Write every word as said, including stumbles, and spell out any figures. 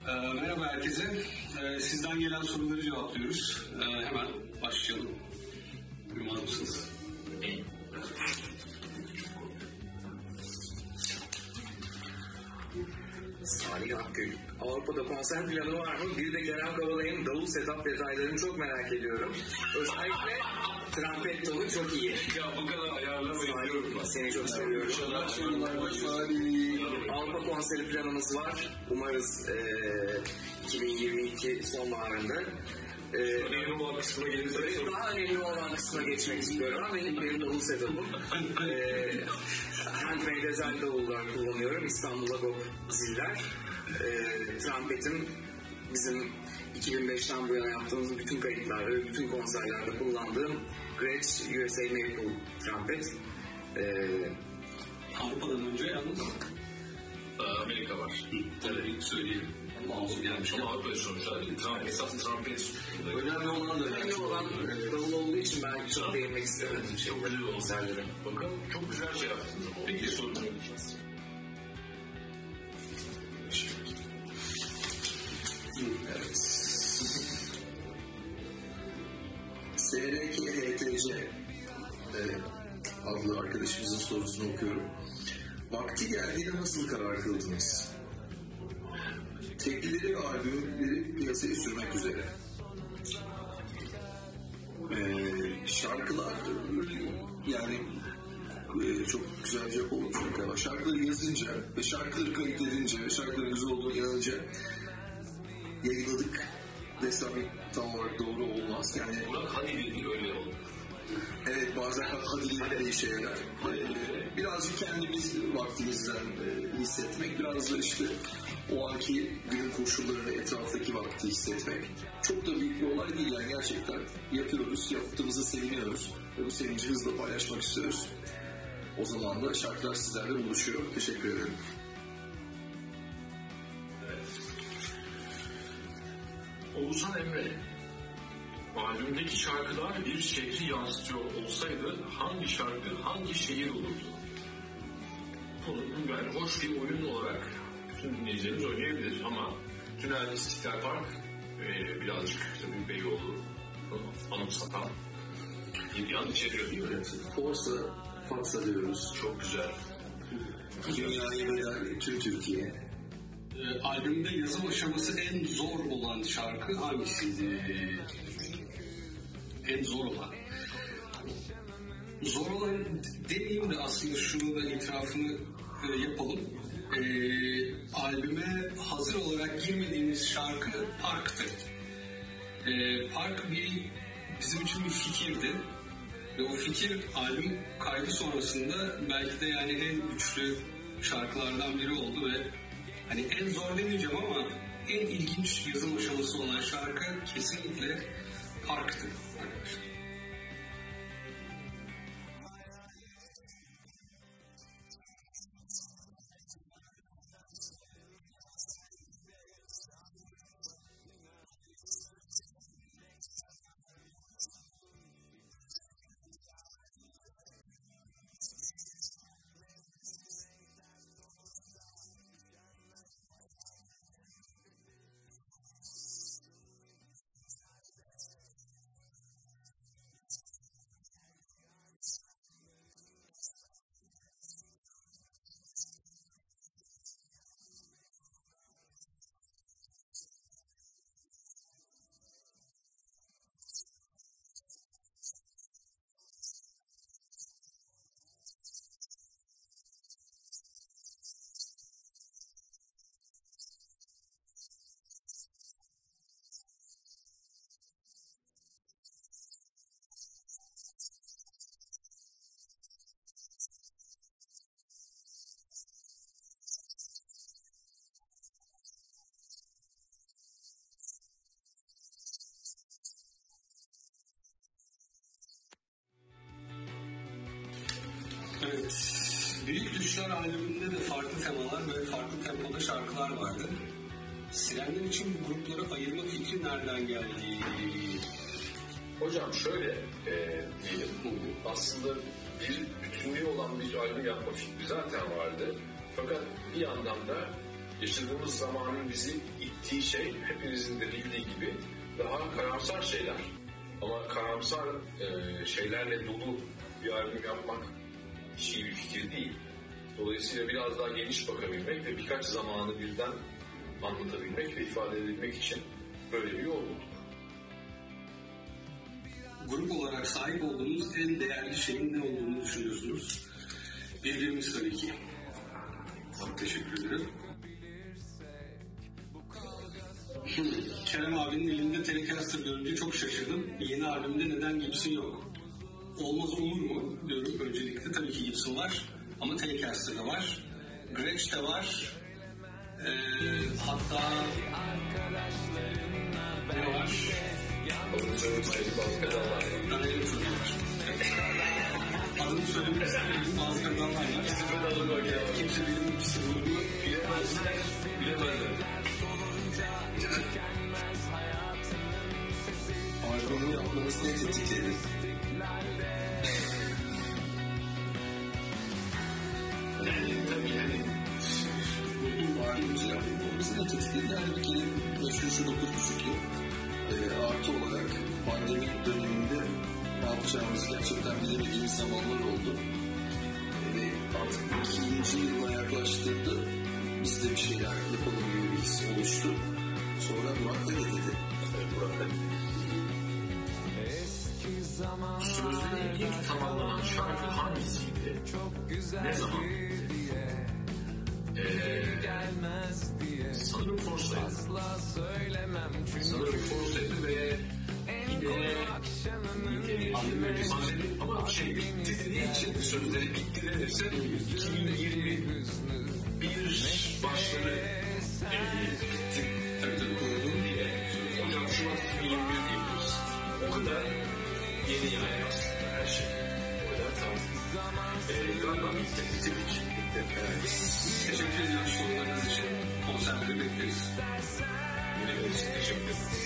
Ee, merhaba herkese. Ee, sizden gelen soruları cevaplıyoruz. Ee, hemen başlayalım. Buyurmaz mısınız? Salih Akgül. Avrupa'da konser planı var mı? Bir de Kerem Kavalay'ın davul setup detaylarını çok merak ediyorum. Özellikle trompet tonu çok iyi. Ya bu kadar ayarlamayın. Seni çok seviyorum. Avrupa konseri planımız var. Umarız e, iki bin yirmi iki sonbaharında. Ee, önemli olan kısmına gelirse daha önemli olan kısma geçmek istiyorum ama benim, benim davul setup'ım. ee, handmade özel davullar kullanıyorum. İstanbul Agop ziller. Ee, trompetim bizim iki bin beşten bu yana yaptığımız bütün kayıtlarda ve bütün konserlerde kullandığım Gretsch U S A Maple trompet. Ee, Avrupa'dan önce yalnız Amerika var. tabii söyleyelim. Mağazı gelmiş ama Avrupa sonuçta trompet, esas trompet. Önemli olan da önemli olan davul olduğu için ben çok değinmek istemedim. Çok güzel konserlere. Bakın çok güzel şey yaptınız. Peki sorun yok. Evet. S R K H T C e, adlı arkadaşımızın sorusunu okuyorum. Vakti geldiğinde nasıl karar kıldınız? Teklileri ve albümleri piyasaya sürmek üzere. Ee, şarkılar yani e, çok güzel bir cevap olmuş ama şarkıları yazınca ve şarkıları kayıt edince ve şarkıların güzel olduğunu inanınca yayınladık desem tam olarak doğru olmaz. Yani Burak hadi dedi öyle oldu. evet bazen hadileri de işe yarar. Ee, birazcık kendimiz vaktimizden e, hissetmek, biraz da işte o anki günün koşullarını, etraftaki vakti hissetmek. Çok da büyük bir olay değil yani gerçekten. Yapıyoruz, yaptığımızda seviniyoruz ve bu sevinci hızla paylaşmak istiyoruz. O zaman da şarkılar sizlerle buluşuyor. Teşekkür ederim. Oğuzhan Emre, albümdeki şarkılar bir şehri yansıtıyor olsaydı hangi şarkı, hangi şehir olurdu? Bunu yani hoş bir oyun olarak bütün dinleyicilerimiz oynayabilir ama Tünel İstiklal Park e, birazcık tabii Beyoğlu anımsatan bir yan içeriyor değil mi? Forsa, Fatsa diyoruz. Çok güzel. Dünyayı bedel tüm Türkiye. e, albümde yazım aşaması en zor olan şarkı hangisiydi? En zor olan. Zor olan demeyeyim de aslında şunu da itirafını e, yapalım. E, albüme hazır olarak girmediğimiz şarkı Park'tı. E, Park bir bizim için bir fikirdi. Ve o fikir albüm kaydı sonrasında belki de yani en güçlü şarkılardan biri oldu ve hani en zor demeyeceğim ama en ilginç yazım aşaması olan şarkı kesinlikle Park'tı arkadaşlar. Evet. Büyük Düşler albümünde de farklı temalar ve farklı tempoda şarkılar vardı. Sirenler için bu grupları ayırma fikri nereden geldi? Hocam şöyle e, diyelim, aslında bir bütünlüğü olan bir albüm yapma fikri zaten vardı. Fakat bir yandan da yaşadığımız zamanın bizi ittiği şey hepimizin de bildiği gibi daha karamsar şeyler. Ama karamsar e, şeylerle dolu bir albüm yapmak hiç iyi bir fikir değil. Dolayısıyla biraz daha geniş bakabilmek ve birkaç zamanı birden anlatabilmek ve ifade edebilmek için böyle bir yol bulduk. Grup olarak sahip olduğunuz en değerli şeyin ne olduğunu düşünüyorsunuz? Birbirimiz tabii ki. Çok teşekkür ederim. Kerem abinin elinde Telecaster görünce çok şaşırdım. Yeni albümde neden Gibson yok? Olmaz olur mu diyorum öncelikle. Tabii ki Gibson var ama Telecaster da var. Gretsch de var. Ee, hatta ne var? Adını söylemek istediğim bazı pedallar var. Adını söylemek istediğim bazı pedallar var. İkisi pedalı böyle. Kimse benim ikisi bunu Bilemezler, bilemezler. Albümü yapmanız ne tetikledi? Yani tabii yani Albümümüzü yapmamızı ne tetikledi? Yani bir kere şu dokuz buçuk yıl e, artı olarak pandemi döneminde ne yapacağımızı gerçekten bilemediğimiz zamanlar oldu. E, ve artık ikinci yıla yaklaştığında biz de bir şeyler yapalım gibi bir his oluştu. Sonra Burak da ne dedi? Burak da sözleri ilk tamamlanan şarkı hangisiydi? Ne zaman? Ee, sanırım Forsa'ydı. Sanırım Forsa'ydı ve yine pandemi ama şey bitti dediği için sözleri bitti denirse iki bin yirmi bir başları e, bitti. Tabii tabii koyduğum diye. Ocak Şubat iki bin yirmi bir diyebiliriz. O kadar yeni yani aslında her şey. O kadar tarzı. Ee, galiba bitti. Bitirdik. Bitti. Evet. teşekkür ediyoruz sorularınız için. Konserleri bekleriz. Yine de teşekkür ederim.